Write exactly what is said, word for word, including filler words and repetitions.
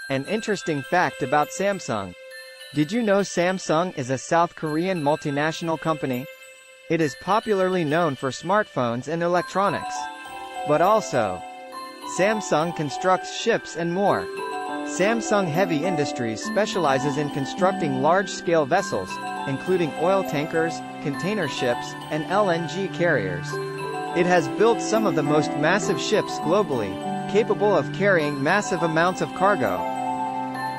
An interesting fact about Samsung. Did you know Samsung is a South Korean multinational company? It is popularly known for smartphones and electronics. But also, Samsung constructs ships and more. Samsung Heavy Industries specializes in constructing large-scale vessels, including oil tankers, container ships, and L N G carriers. It has built some of the most massive ships globally, capable of carrying massive amounts of cargo.